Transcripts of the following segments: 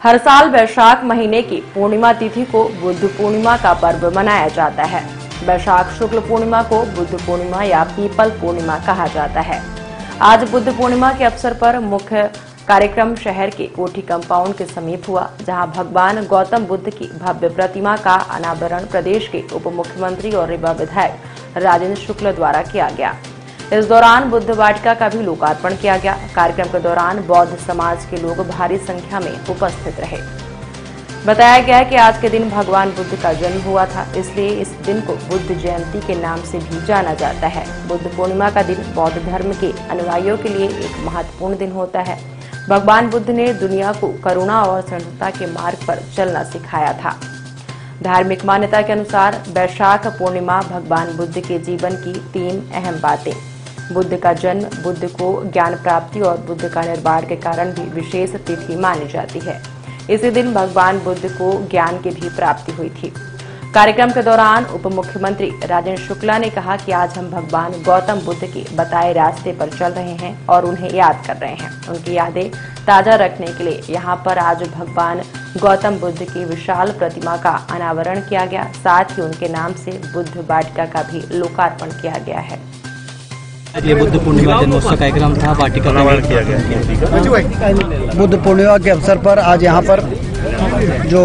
हर साल वैशाख महीने की पूर्णिमा तिथि को बुद्ध पूर्णिमा का पर्व मनाया जाता है। वैशाख शुक्ल पूर्णिमा को बुद्ध पूर्णिमा या पीपल पूर्णिमा कहा जाता है। आज बुद्ध पूर्णिमा के अवसर पर मुख्य कार्यक्रम शहर के कोठी कंपाउंड के समीप हुआ, जहां भगवान गौतम बुद्ध की भव्य प्रतिमा का अनावरण प्रदेश के उप मुख्यमंत्री और रीवा विधायक राजेंद्र शुक्ल द्वारा किया गया। इस दौरान बुद्ध वाटिका का भी लोकार्पण किया गया। कार्यक्रम के दौरान बौद्ध समाज के लोग भारी संख्या में उपस्थित रहे। बताया गया है कि आज के दिन भगवान बुद्ध का जन्म हुआ था, इसलिए इस दिन को बुद्ध जयंती के नाम से भी जाना जाता है। बुद्ध पूर्णिमा का दिन बौद्ध धर्म के अनुयायियों के लिए एक महत्वपूर्ण दिन होता है। भगवान बुद्ध ने दुनिया को करुणा और सहिष्णुता के मार्ग पर चलना सिखाया था। धार्मिक मान्यता के अनुसार वैशाख पूर्णिमा भगवान बुद्ध के जीवन की 3 अहम बातें, बुद्ध का जन्म, बुद्ध को ज्ञान प्राप्ति और बुद्ध का निर्वाण के कारण भी विशेष तिथि मानी जाती है। इसी दिन भगवान बुद्ध को ज्ञान की भी प्राप्ति हुई थी। कार्यक्रम के दौरान उप मुख्यमंत्री राजेंद्र शुक्ला ने कहा कि आज हम भगवान गौतम बुद्ध के बताए रास्ते पर चल रहे हैं और उन्हें याद कर रहे हैं। उनकी यादें ताजा रखने के लिए यहाँ पर आज भगवान गौतम बुद्ध की विशाल प्रतिमा का अनावरण किया गया। साथ ही उनके नाम से बुद्ध वाटिका का भी लोकार्पण किया गया है। ये बुद्ध पूर्णिमा जन्मोत्सव कार्यक्रम था, वाटिका का किया गया। बुद्ध पूर्णिमा के अवसर पर आज यहाँ पर जो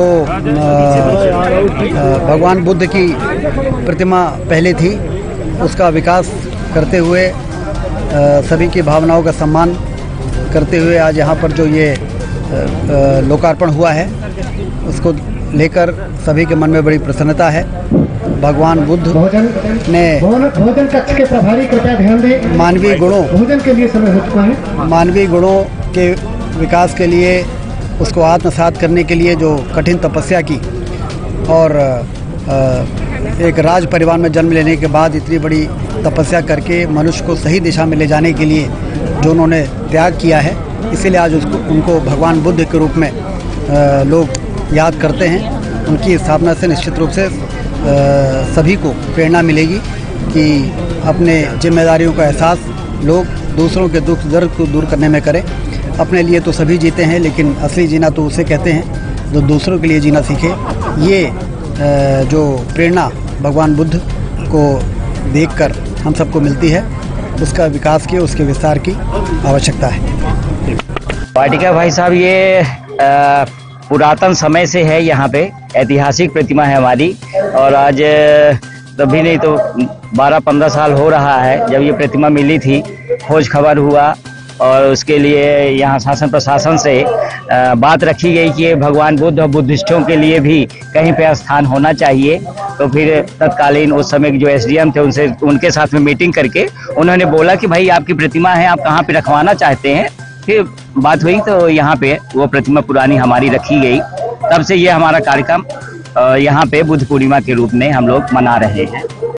भगवान बुद्ध की प्रतिमा पहले थी, उसका विकास करते हुए सभी की भावनाओं का सम्मान करते हुए आज यहाँ पर जो ये लोकार्पण हुआ है, उसको लेकर सभी के मन में बड़ी प्रसन्नता है। भगवान बुद्ध ने भोजन कक्ष के प्रभारी कृपया ध्यान दें, मानवीय गुणों भोजन के लिए समय हो चुका है। मानवीय गुणों के विकास के लिए, उसको आत्मसात करने के लिए जो कठिन तपस्या की और एक राज परिवार में जन्म लेने के बाद इतनी बड़ी तपस्या करके मनुष्य को सही दिशा में ले जाने के लिए जो उन्होंने त्याग किया है, इसीलिए आज उनको भगवान बुद्ध के रूप में लोग याद करते हैं। उनकी स्थापना से निश्चित रूप से सभी को प्रेरणा मिलेगी कि अपने जिम्मेदारियों का एहसास लोग दूसरों के दुख दर्द को दूर करने में करें। अपने लिए तो सभी जीते हैं, लेकिन असली जीना तो उसे कहते हैं जो दूसरों के लिए जीना सीखे। ये जो प्रेरणा भगवान बुद्ध को देखकर हम सबको मिलती है, उसका विकास की, उसके विस्तार की आवश्यकता है। वाटिका भाई साहब, ये पुरातन समय से है, यहाँ पे ऐतिहासिक प्रतिमा है हमारी, और आज तभी नहीं तो 12-15 साल हो रहा है जब ये प्रतिमा मिली थी। खोज खबर हुआ और उसके लिए यहाँ शासन प्रशासन से बात रखी गई कि भगवान बुद्ध और बुद्धिस्टों के लिए भी कहीं पे स्थान होना चाहिए। तो फिर तत्कालीन उस समय जो एसडीएम थे, उनके साथ में मीटिंग करके उन्होंने बोला कि भाई आपकी प्रतिमा है, आप कहाँ पे रखवाना चाहते हैं। फिर बात हुई तो यहाँ पे वो प्रतिमा पुरानी हमारी रखी गई। तब से ये हमारा कार्यक्रम यहाँ पे बुद्ध पूर्णिमा के रूप में हम लोग मना रहे हैं।